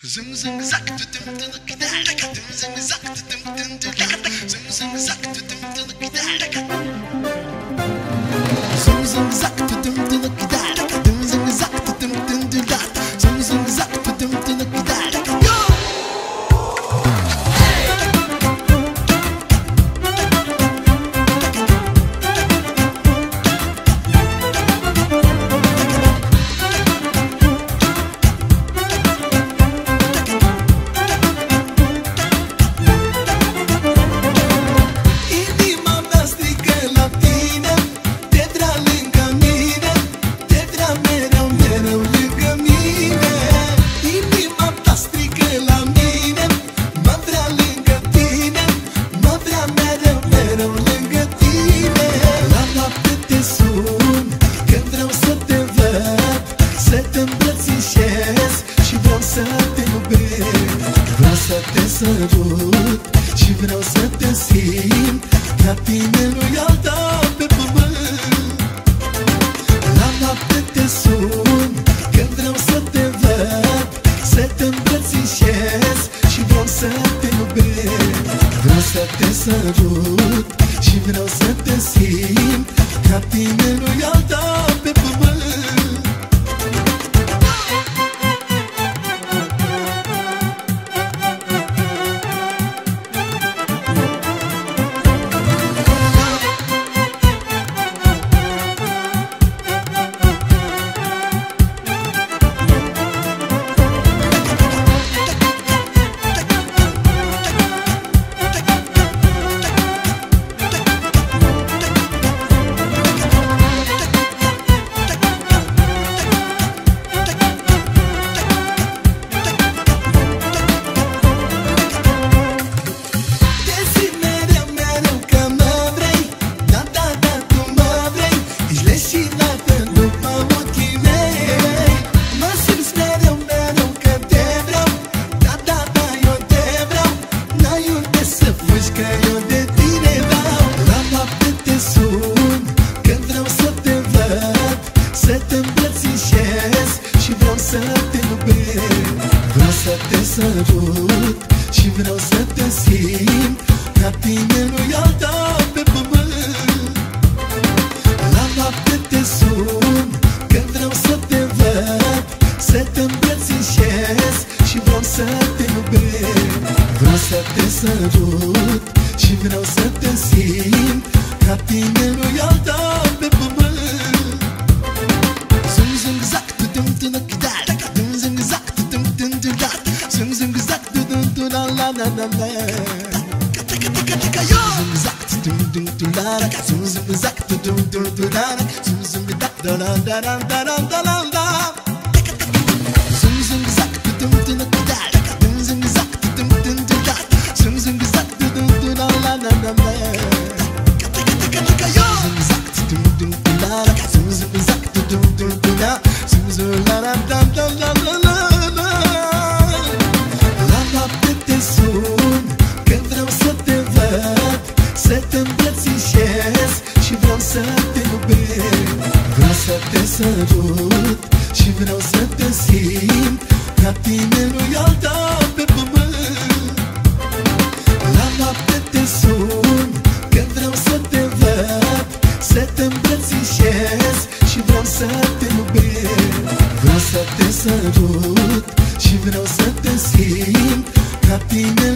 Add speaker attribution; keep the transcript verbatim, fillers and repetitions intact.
Speaker 1: Zum zum zack du dum dum kidaka dum zum zack du dum dum kidaka zum zum zack du dum dum kidaka zum zum zack du dum dum kidaka dum zum zack du dum dum kidaka zum zum zack du dum dum kidaka yo te sărut și vreau să te simt ca tine nu i-au dat pe pământ. La noapte te sun când vreau să te văd, să te îmbrățișez și vreau să te iubesc. Vreau să te sărut și vreau să te simt ca tine nu i-au dat pe pământ. Vreau să te sărut și vreau să te simt ca tine nu i-au dat pe pământ. La noapte te sun când vreau să te văd, să te îmbrățișez și vreau să te iubesc. Vreau să te sărut și vreau să te simt ca tine nu i-au dat pe pământ. Zum zum zac tu dum dum kidal dum zum zac tu dum dum kidal zum zum zac tu dum dum la la la la la kata kata kata kayo zum zac tu dum dum kidal zum zum zac tu dum dum kidal zum zum zac da la da la da la da la la zum zum zac tu dum dum kidal dum zum zac tu dum dum kidal zum zum zac tu dum dum la la la la kata kata kata kayo zum zac tu dum dum kidal zum zum zac tu dum dum kidal zum zum la la da la la la la. La noapte te sun când vreau să te văd, să te îmbrățișez și vreau să te iubesc. Vreau să te sărut și vreau să te simt ca tine nu i-au dat pe pământ. La noapte te sun când vreau să te văd, să te îmbrățișez și vreau să te iubesc. Vreau să te sărut și vreau să te simt ca tine